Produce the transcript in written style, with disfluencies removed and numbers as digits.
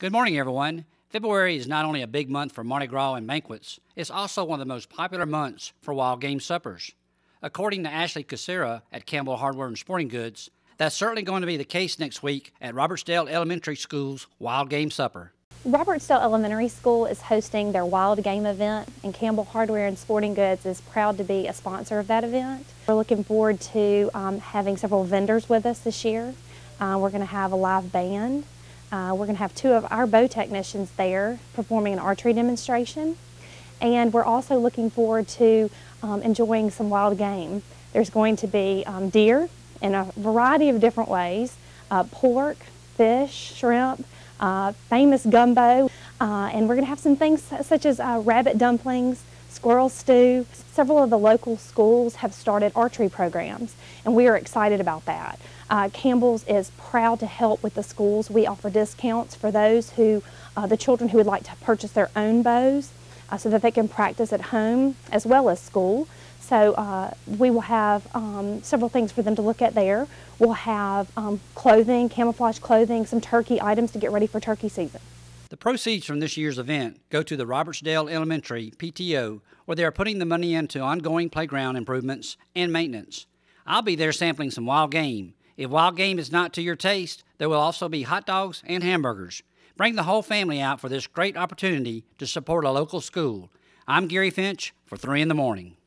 Good morning, everyone. February is not only a big month for Mardi Gras and banquets, it's also one of the most popular months for wild game suppers. According to Ashley Casera at Campbell Hardware and Sporting Goods, that's certainly going to be the case next week at Robertsdale Elementary School's Wild Game Supper. Robertsdale Elementary School is hosting their Wild Game event, and Campbell Hardware and Sporting Goods is proud to be a sponsor of that event. We're looking forward to having several vendors with us this year. We're going to have a live band. We're going to have two of our bow technicians there performing an archery demonstration. And we're also looking forward to enjoying some wild game. There's going to be deer in a variety of different ways, pork, fish, shrimp, famous gumbo, and we're going to have some things such as rabbit dumplings, squirrel stew. Several of the local schools have started archery programs, and we are excited about that. Campbell's is proud to help with the schools. We offer discounts for those who, the children who would like to purchase their own bows so that they can practice at home as well as school. So we will have several things for them to look at there. We'll have clothing, camouflage clothing, some turkey items to get ready for turkey season. The proceeds from this year's event go to the Robertsdale Elementary PTO, where they are putting the money into ongoing playground improvements and maintenance. I'll be there sampling some wild game. If wild game is not to your taste, there will also be hot dogs and hamburgers. Bring the whole family out for this great opportunity to support a local school. I'm Gary Finch for 3 in the Morning.